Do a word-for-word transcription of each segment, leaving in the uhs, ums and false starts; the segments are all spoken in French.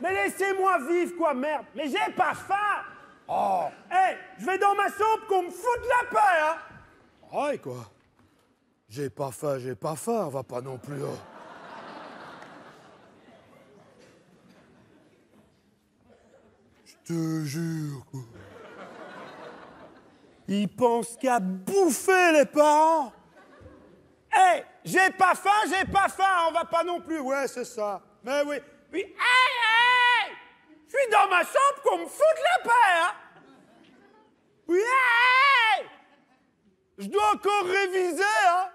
Mais laissez-moi vivre, quoi, merde. Mais j'ai pas faim. Oh. Hé, hey, je vais dans ma chambre qu'on me foute la paix, hein. Ouais, quoi. J'ai pas faim, j'ai pas faim, on va pas non plus... Hein. Je te jure, quoi. Ils pensent qu'à bouffer, les parents. Hé, hey, j'ai pas faim, j'ai pas faim, on va pas non plus. Ouais, c'est ça. Mais oui. Puis, hé, hey, hé, hey, je suis dans ma chambre qu'on me foute la paix, hein. Oui, hé, hey, je dois encore réviser, hein.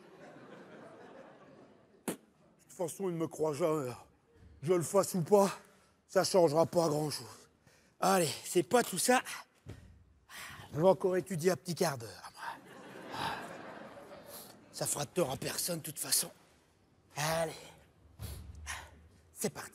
De toute façon, il ne me croit jamais. Je le fasse ou pas, ça changera pas grand-chose. Allez, c'est pas tout ça. Je vais encore étudier un petit quart d'heure. Ça fera de tort à personne, de toute façon. Allez, c'est parti.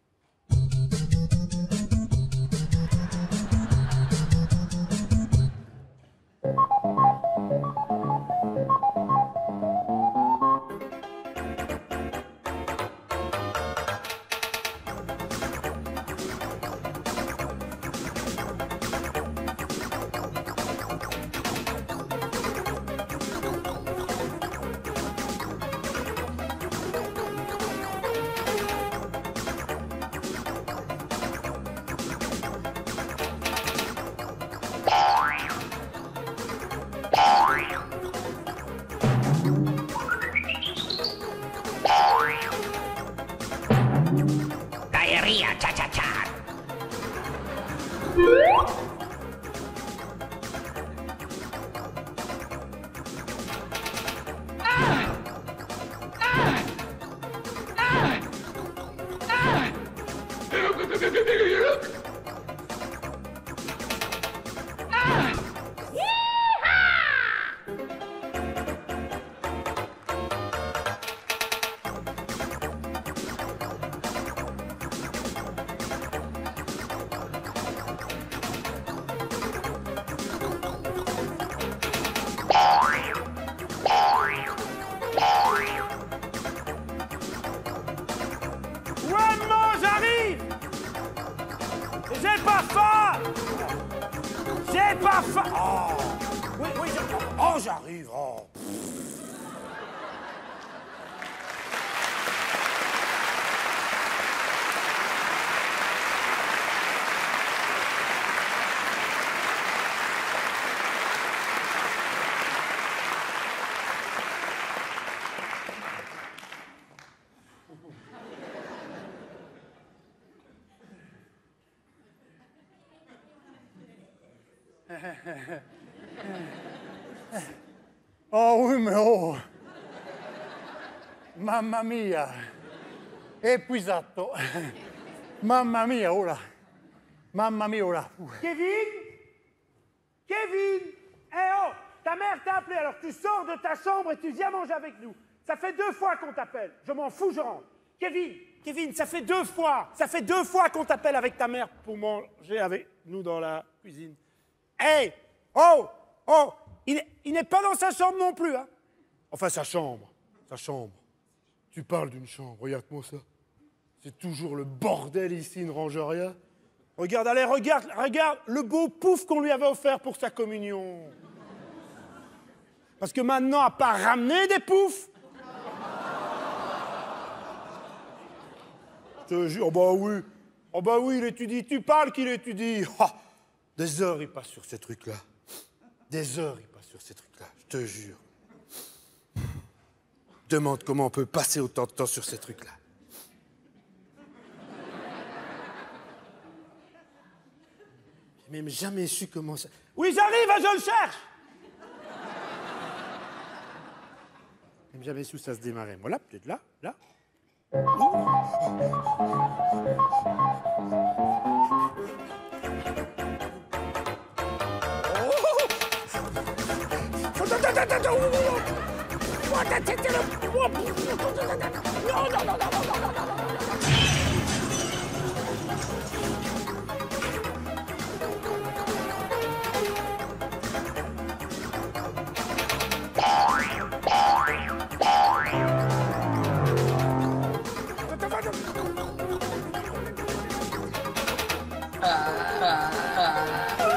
Diarrhea, cha-cha-cha. J'ai pas faim. J'ai pas faim. Oh. Oui, oui, j'arrive. Oh, j'arrive. Oh. Oh oui, mais oh! Mamma mia! Épuisato! Mamma mia, oh là! Mamma mia, oh là! Kevin? Kevin? Eh oh! Ta mère t'a appelé, alors tu sors de ta chambre et tu viens manger avec nous. Ça fait deux fois qu'on t'appelle. Je m'en fous, je rentre. Kevin, Kevin, ça fait deux fois. Ça fait deux fois qu'on t'appelle avec ta mère pour manger avec nous dans la cuisine. Hey! Oh! Oh! Il n'est pas dans sa chambre non plus, hein? Enfin, sa chambre. Sa chambre. Tu parles d'une chambre, regarde-moi ça. C'est toujours le bordel ici, il ne range rien. Regarde, allez, regarde, regarde le beau pouf qu'on lui avait offert pour sa communion. Parce que maintenant, à part ramener des poufs... Je te jure, oh bah oui. Oh bah oui, il étudie. Tu parles qu'il étudie. Oh, des heures, il passe sur ces trucs-là. Des heures, il passe sur ces trucs-là, je te jure. Demande comment on peut passer autant de temps sur ces trucs-là. J'ai même jamais su comment ça... Oui, j'arrive, je le cherche! J'ai même jamais su ça se démarrait. Voilà, peut-être là, là. ah, ah, ah.